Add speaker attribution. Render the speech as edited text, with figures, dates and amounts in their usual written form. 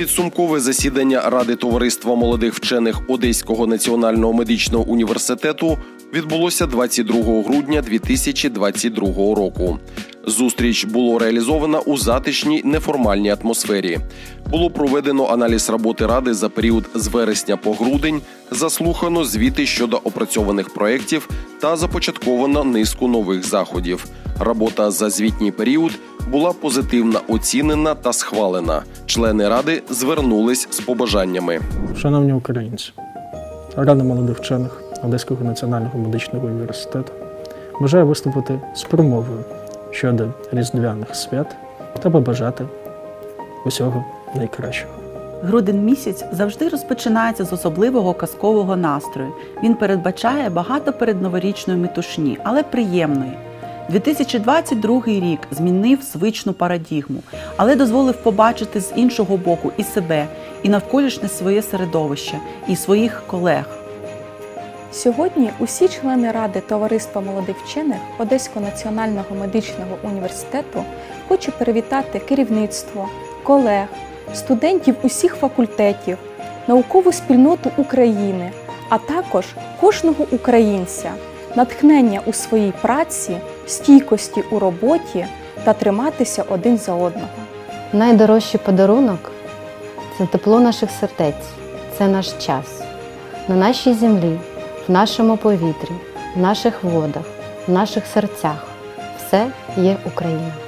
Speaker 1: Підсумкове засідання Ради товариства молодих вчених Одеського національного медичного університету відбулося 22 грудня 2022 року. Зустріч було реалізовано у затишній неформальній атмосфері. Було проведено аналіз роботи Ради за період з вересня по грудень, заслухано звіти щодо опрацьованих проєктів та започатковано низку нових заходів. Робота за звітній період була позитивно оцінена та схвалена. Члени Ради звернулись з побажаннями.
Speaker 2: Шановні українці, Рада молодих вчених Одеського національного медичного університету бажає виступити з промовою щодо різдвяних свят та побажати усього найкращого.
Speaker 3: Грудень місяць завжди розпочинається з особливого казкового настрою. Він передбачає багато передноворічної метушні, але приємної. 2022 рік змінив звичну парадігму, але дозволив побачити з іншого боку і себе, і навколишнє своє середовище, і своїх колег.
Speaker 4: Сьогодні усі члени Ради товариства молодих вчених Одеського національного медичного університету хочу привітати керівництво, колег, студентів усіх факультетів, наукову спільноту України, а також кожного українця, натхнення у своїй праці, стійкості у роботі та триматися один за одного.
Speaker 5: Найдорожчий подарунок – це тепло наших сердець, це наш час. На нашій землі, в нашому повітрі, в наших водах, в наших серцях – все є Україна.